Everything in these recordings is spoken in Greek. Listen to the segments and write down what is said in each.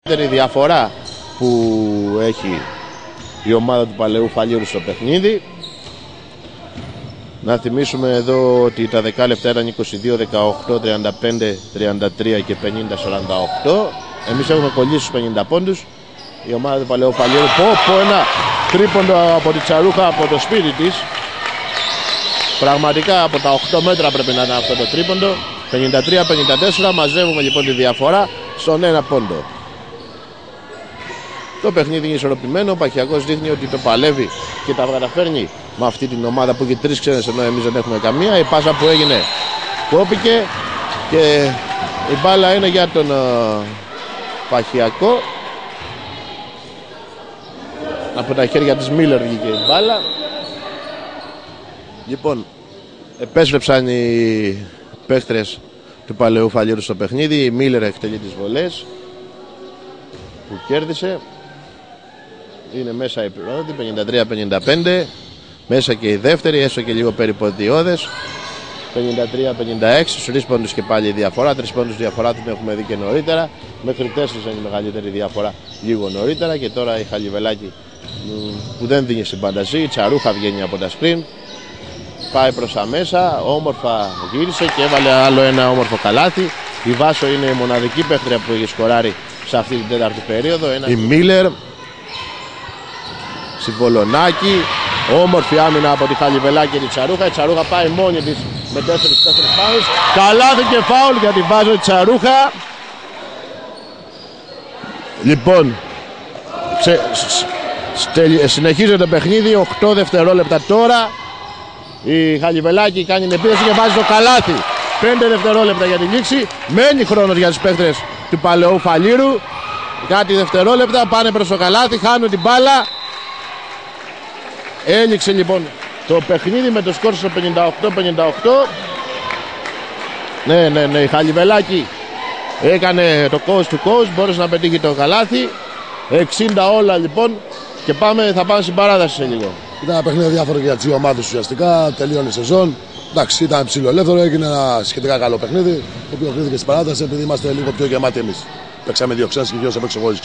Η διαφορά που έχει η ομάδα του Παλαιού Φαλήρου στο παιχνίδι. Να θυμίσουμε εδώ ότι τα δεκάλεπτα ήταν 22, 18, 35, 33 και 50, 48. Εμείς έχουμε κολλήσει στους 50 πόντους. Η ομάδα του Παλαιού Φαλήρου, ένα τρίποντο από τη Τσαρούχα από το σπίτι της. Πραγματικά από τα 8 μέτρα πρέπει να ήταν αυτό το τρίποντο. 53-54, μαζεύουμε λοιπόν τη διαφορά στον ένα πόντο. Το παιχνίδι είναι ισορροπημένο, ο Παχιακός δείχνει ότι το παλεύει και τα καταφέρνει με αυτή την ομάδα που έχει τρεις ξένες ενώ εμείς δεν έχουμε καμία. Η πάσα που έγινε κόπηκε και η μπάλα είναι για τον Παχιακό. Από τα χέρια της Μίλλερ βγήκε η μπάλα. Λοιπόν, επέστρεψαν οι παίχτρες του Παλαιού Φαλήρου στο παιχνίδι. Η Μίλλερ εκτελεί τις βολές που κέρδισε. Είναι μέσα η πρώτη, 53-55. Μέσα και η δεύτερη, έστω και λίγο περιποτιώδες. 53-56, στους 3 πόντους και πάλι η διαφορά. 3 πόντους διαφορά την έχουμε δει και νωρίτερα. Μέχρι 4 είναι η μεγαλύτερη διαφορά λίγο νωρίτερα. Και τώρα η Χαλιβελάκη που δεν δίνει στην φανταζή. Η Τσαρούχα βγαίνει από τα screen. Πάει προς τα μέσα, όμορφα γύρισε και έβαλε άλλο ένα όμορφο καλάθι. Η Βάσο είναι η μοναδική παίχτρια που έχει σκοράρει σε αυτή την τέταρτη περίοδο. Η Μίλλερ, Συμβολονάκη, όμορφη άμυνα από τη Χαλιβελάκη και τη Τσαρούχα. Η Τσαρούχα πάει μόνη της με 4 φάουλ. Καλάθι και φάουλ για την Βάζο Τσαρούχα. Λοιπόν, συνεχίζεται το παιχνίδι, 8 δευτερόλεπτα τώρα. Η Χαλιβελάκη κάνει την επίθεση και βάζει το καλάθι. 5 δευτερόλεπτα για την λήξη. Μένει χρόνος για τους παίχτες του Παλαιού Φαλήρου. Κάτι δευτερόλεπτα, πάνε προς το καλάθι, χάνουν την μπάλα. Έληξε λοιπόν το παιχνίδι με το σκορ στο 58-58. Ναι, η Χαλιβελάκη έκανε το coast to coast, μπόρεσε να πετύχει το καλάθι. 60 όλα λοιπόν και θα πάμε στην παράταση σε λίγο. Ήταν ένα παιχνίδι διάφορο για τις δύο ομάδες ουσιαστικά. Τελείωνε η σεζόν. Εντάξει, ήταν ψηλό ελεύθερο, έγινε ένα σχετικά καλό παιχνίδι. Το οποίο κρίθηκε στην παράταση επειδή είμαστε λίγο πιο γεμάτοι εμείς. Παίξαμε 2 ξένες και 2 έπαιξε εγώ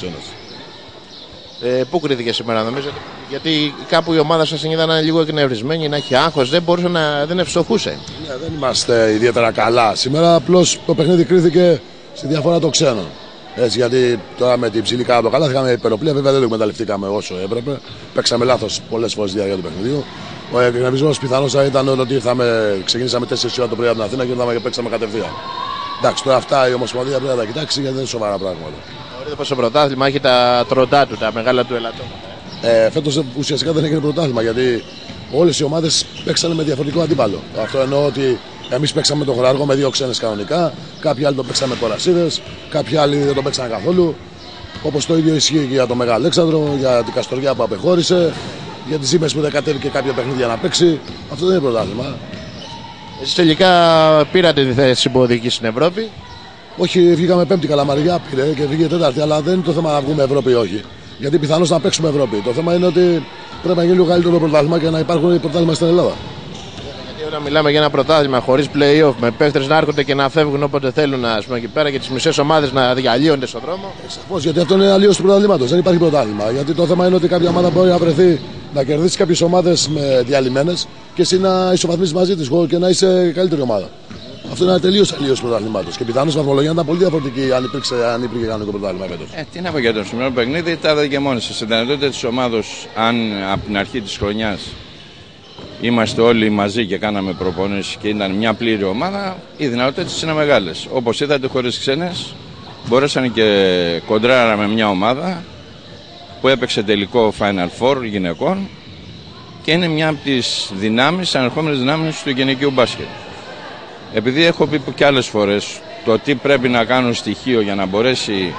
ξένες. Πού κρίθηκε σήμερα, νομίζετε? Γιατί κάπου η ομάδα σας ήταν λίγο εκνευρισμένη, να έχει άγχος, δεν ευστοχούσε. Ναι, δεν είμαστε ιδιαίτερα καλά σήμερα. Απλώς το παιχνίδι κρίθηκε στη διαφορά των ξένων. Έτσι, γιατί τώρα με την ψηλή κάτω καλά είχαμε υπεροπλία, βέβαια δεν το εκμεταλλευτήκαμε όσο έπρεπε. Παίξαμε λάθος πολλές φορές στη διάρκεια του παιχνιδιού. Ο εκνευρισμός πιθανώς θα ήταν ότι ξεκινήσαμε 4 ώρα το πρωί από την Αθήνα και ήρθαμε και παίξαμε κατευθείαν. Εντάξει, τώρα αυτά η Ομοσπονδία πρέπει να τα κοιτάξει γιατί δεν είναι σοβαρά πράγματα. Μπορείτε πως το πρωτάθλημα έχει τα τροτά του, τα μεγάλα του ελαττώματα. Φέτος ουσιαστικά δεν έγινε πρωτάθλημα γιατί όλες οι ομάδες παίξανε με διαφορετικό αντίπαλο. Αυτό εννοώ ότι εμείς παίξαμε τον Χωράργο με 2 ξένες κανονικά, κάποιοι άλλοι το παίξαμε με Κορασίδες, κάποιοι άλλοι δεν το παίξανε καθόλου. Όπως το ίδιο ισχύει και για τον Μεγάλο Αλέξανδρο, για την Καστοριά που απεχώρησε, για τις Ζήμες που δεν κατέβηκε κάποια παιχνίδια να παίξει. Αυτό δεν είναι πρωτάθλημα. Εσείς τελικά πήρατε τη θέση συμποδική στην Ευρώπη. Όχι, βγήκαμε 5η Καλαμαριά, πήρε και βγήκε 4η, αλλά δεν είναι το θέμα να βγούμε Ευρώπη ή όχι. Γιατί πιθανώς να παίξουμε Ευρώπη. Το θέμα είναι ότι πρέπει να γίνει λίγο καλύτερο πρωτάθλημα και να υπάρχουν πρωτάθλημα στην Ελλάδα. Γιατί όταν μιλάμε για ένα πρωτάθλημα χωρίς play-off, με παίχτες να έρχονται και να φεύγουν όποτε θέλουν, ας πούμε, εκεί πέρα και τις μισές ομάδες να διαλύονται στον δρόμο. Σαφώς, γιατί αυτό είναι αλλίωση του πρωταθλήματος. Δεν υπάρχει πρωτάθλημα. Γιατί το θέμα είναι ότι κάποια ομάδα μπορεί να βρεθεί να κερδίσει κάποιες ομάδες διαλυμένες και εσύ να ισοβαθμίσεις μαζί της και να είσαι καλύτερη ομάδα. Αυτό είναι ένα τελείως αλλίωση πρωταθλήματος. Και πιθανώς η βαθμολογία ήταν πολύ διαφορετική αν υπήρχε κανονικό πρωτάθλημα φέτος. Τι να πω για το σημερινό παιχνίδι, τα είδατε και μόνοι σας. Η δυνατότητα της ομάδος, αν από την αρχή της χρονιάς είμαστε όλοι μαζί και κάναμε προπονήσεις και ήταν μια πλήρη ομάδα, οι δυνατότητες είναι μεγάλες. Όπως είδατε, χωρίς ξένες, μπορέσαν και κοντράρα με μια ομάδα που έπαιξε τελικό Final Four γυναικών και είναι μια από τις ανερχόμενες δυνάμεις του γυναικείου μπάσκετ. Επειδή έχω πει και άλλες φορές το τι πρέπει να κάνουν στοιχείο για να μπορέσει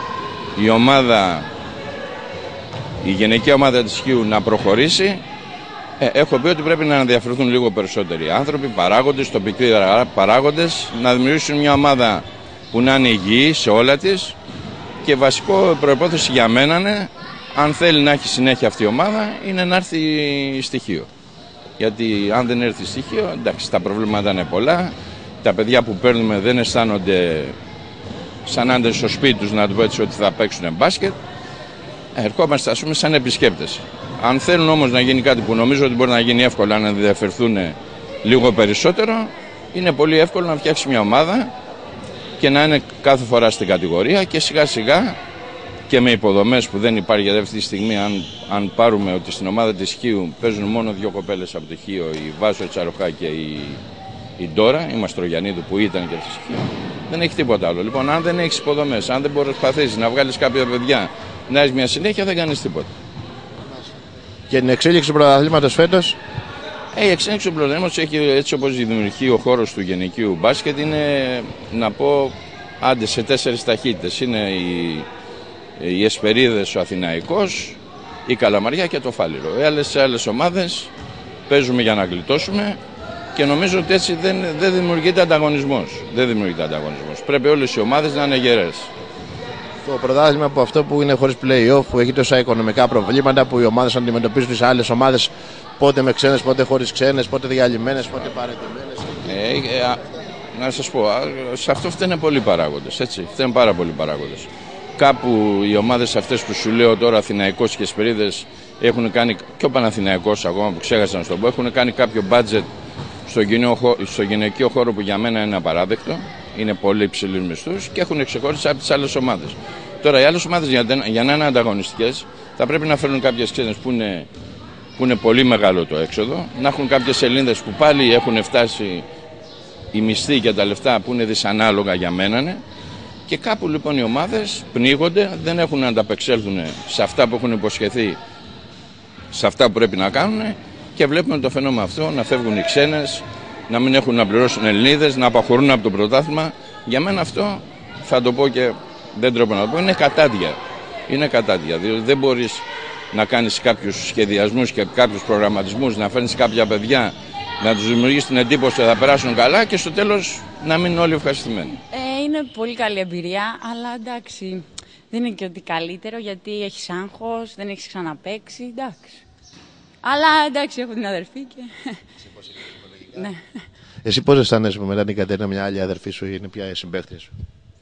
η γυναική ομάδα της Χίου να προχωρήσει, έχω πει ότι πρέπει να ενδιαφερθούν λίγο περισσότεροι άνθρωποι, παράγοντες, τοπικοί παράγοντες, να δημιουργήσουν μια ομάδα που να είναι υγιή σε όλα της και βασικό προϋπόθεση για μένα είναι, αν θέλει να έχει συνέχεια αυτή η ομάδα, είναι να έρθει στοιχείο. Γιατί αν δεν έρθει στοιχείο, εντάξει, τα προβλήματα είναι πολλά. Τα παιδιά που παίρνουμε δεν αισθάνονται σαν να είναι στο σπίτι τους, να το πω έτσι, ότι θα παίξουν μπάσκετ. Ερχόμαστε, ας πούμε, σαν επισκέπτες. Αν θέλουν όμως να γίνει κάτι που νομίζω ότι μπορεί να γίνει εύκολα, να ενδιαφερθούν λίγο περισσότερο, είναι πολύ εύκολο να φτιάξει μια ομάδα και να είναι κάθε φορά στην κατηγορία και σιγά σιγά και με υποδομές που δεν υπάρχει για αυτή τη στιγμή. Αν πάρουμε ότι στην ομάδα της Χίου παίζουν μόνο 2 κοπέλες από το Χίο, η Βάσο Τσαροχά και η Ντόρα, η Μαστρογιαννίδου που ήταν και της Χίου, δεν έχει τίποτα άλλο. Λοιπόν, αν δεν έχεις υποδομές, αν δεν προσπαθήσεις να βγάλεις κάποια παιδιά, να έχεις μια συνέχεια, δεν κάνεις τίποτα. Και την εξέλιξη του πρωταθλήματος φέτος. Η εξέλιξη του πρωταθλήματος έχει, έτσι όπως δημιουργεί ο χώρος του γυναικείου μπάσκετ, είναι, να πω, άντε σε 4 ταχύτητες. Είναι οι Εσπερίδες, ο Αθηναϊκός, η Καλαμαριά και το Φάληρο. Σε άλλες ομάδες παίζουμε για να γλιτώσουμε και νομίζω ότι έτσι δεν δημιουργείται ανταγωνισμός. Δεν δημιουργείται ανταγωνισμός. Πρέπει όλες οι ομάδες να είναι γερές. Το πρωτάθλημα από αυτό που είναι χωρίς play-off, που έχει τόσα οικονομικά προβλήματα, που οι ομάδες αντιμετωπίζουν τις άλλες ομάδες πότε με ξένες, πότε χωρίς ξένες, πότε διαλυμένες, πότε παραιτημένες. Να σας πω, σε αυτό φταίνε πολλοί παράγοντες. Έτσι, φταίνε πάρα πολλοί παράγοντες. Κάπου οι ομάδες αυτές που σου λέω τώρα, Αθηναϊκός και Εσπερίδες, έχουν κάνει, και ο Παναθηναϊκός ακόμα που ξέχασα να στον πω, έχουν κάνει κάποιο budget στο γυναικείο χώρο που για μένα είναι απαράδεκτο. Είναι πολύ υψηλούς μισθούς και έχουν ξεχωρίσει από τις άλλες ομάδες. Τώρα οι άλλες ομάδες για να είναι ανταγωνιστικές θα πρέπει να φέρουν κάποιες ξένες που είναι πολύ μεγάλο το έξοδο, να έχουν κάποιες Ελληνίδες που πάλι έχουν φτάσει οι μισθοί και τα λεφτά που είναι δυσανάλογα για μένα. Και κάπου λοιπόν οι ομάδες πνίγονται, δεν έχουν να ανταπεξέλθουν σε αυτά που έχουν υποσχεθεί, σε αυτά που πρέπει να κάνουν και βλέπουμε το φαινόμενο αυτό να φεύγουν οι ξένες, να μην έχουν να πληρώσουν Ελληνίδες, να απαχωρούν από το πρωτάθλημα. Για μένα αυτό, θα το πω και δεν τρέπω να το πω, είναι κατάδια. Είναι κατάδια, διότι δεν μπορείς να κάνεις κάποιους σχεδιασμούς και κάποιους προγραμματισμούς, να φέρνεις κάποια παιδιά, να τους δημιουργείς την εντύπωση ότι θα περάσουν καλά και στο τέλος να μείνουν όλοι ευχαριστημένοι. Είναι πολύ καλή εμπειρία, αλλά εντάξει, δεν είναι και ότι καλύτερο γιατί έχεις άγχος, δεν έχεις ξαναπαίξει, εντάξει. Αλλά εντάξει, έχω την αδερφή και... Ναι. Εσύ πώς αισθάνεσαι που μετά την Κατερίνα, μια άλλη αδερφή σου, είναι πια συμπαίχτρια σου?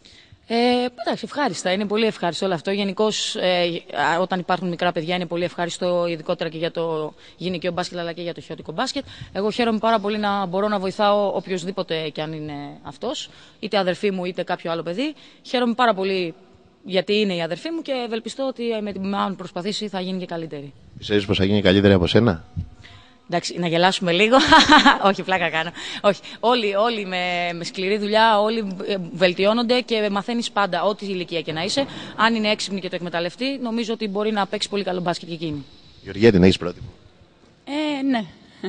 Εντάξει, ευχάριστα. Είναι πολύ ευχάριστο όλο αυτό. Γενικώς, όταν υπάρχουν μικρά παιδιά, είναι πολύ ευχάριστο, ειδικότερα και για το γυναικείο μπάσκετ αλλά και για το χιώτικο μπάσκετ. Εγώ χαίρομαι πάρα πολύ να μπορώ να βοηθάω οποιοδήποτε και αν είναι αυτός, είτε αδερφή μου είτε κάποιο άλλο παιδί. Χαίρομαι πάρα πολύ γιατί είναι η αδερφή μου και ευελπιστώ ότι με την αν προσπαθήσει θα γίνει και καλύτερη. Πιστεύεις πως θα γίνει καλύτερη από σένα? Εντάξει, να γελάσουμε λίγο. Όχι, πλάκα κάνω. Όχι. Όλοι με σκληρή δουλειά, όλοι βελτιώνονται και μαθαίνεις πάντα, ό,τι ηλικία και να είσαι. Αν είναι έξυπνη και το εκμεταλλευτεί, νομίζω ότι μπορεί να παίξει πολύ καλό μπάσκετ και εκείνη. Γεωργία, την έχεις πρώτη μου? Ναι.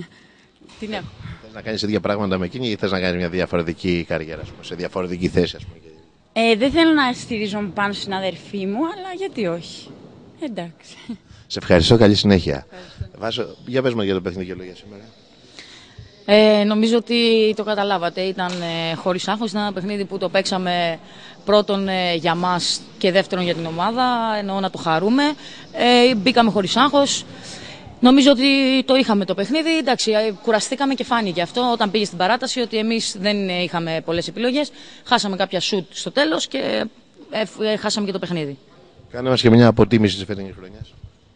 Την έχω. Θες να κάνεις ίδια πράγματα με εκείνη ή θες να κάνεις μια διαφορετική καριέρα, σε διαφορετική θέση, ας πούμε? Δεν θέλω να στηρίζομαι πάνω στην αδερφή μου, αλλά γιατί όχι. Εντάξει. Σε ευχαριστώ, καλή συνέχεια. Βάσο, για πες μας για το παιχνίδι για σήμερα. Νομίζω ότι το καταλάβατε. Ήταν χωρίς άγχος. Ήταν ένα παιχνίδι που το παίξαμε πρώτον για μας και δεύτερον για την ομάδα. Εννοώ να το χαρούμε. Μπήκαμε χωρίς άγχος. Νομίζω ότι το είχαμε το παιχνίδι. Εντάξει, κουραστήκαμε και φάνηκε αυτό όταν πήγε στην παράταση ότι εμείς δεν είχαμε πολλές επιλογές. Χάσαμε κάποια σουτ στο τέλος και χάσαμε και το παιχνίδι. Κάνε μας και μια αποτίμηση της φετινής χρονιάς.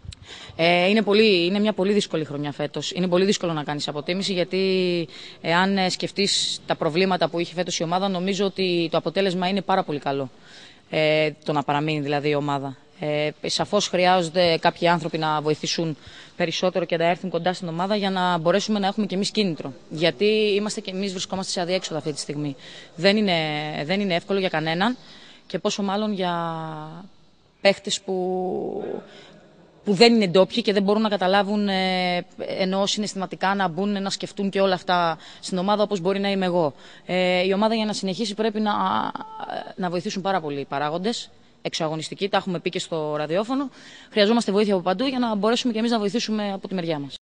Είναι μια πολύ δύσκολη χρονιά φέτος. Είναι πολύ δύσκολο να κάνεις αποτίμηση γιατί αν σκεφτείς τα προβλήματα που είχε φέτος η ομάδα, νομίζω ότι το αποτέλεσμα είναι πάρα πολύ καλό. Το να παραμείνει δηλαδή η ομάδα. Σαφώς χρειάζονται κάποιοι άνθρωποι να βοηθήσουν περισσότερο και να έρθουν κοντά στην ομάδα για να μπορέσουμε να έχουμε και εμείς κίνητρο. Γιατί είμαστε και εμείς βρισκόμαστε σε αδιέξοδο αυτή τη στιγμή. Δεν είναι εύκολο για κανέναν και πόσο μάλλον για παίχτες που δεν είναι ντόπιοι και δεν μπορούν να καταλάβουν ενώ συναισθηματικά να μπουν, να σκεφτούν και όλα αυτά στην ομάδα όπως μπορεί να είμαι εγώ. Η ομάδα για να συνεχίσει πρέπει να βοηθήσουν πάρα πολλοί οι παράγοντες. Εξωαγωνιστικοί, τα έχουμε πει και στο ραδιόφωνο. Χρειαζόμαστε βοήθεια από παντού για να μπορέσουμε και εμείς να βοηθήσουμε από τη μεριά μας.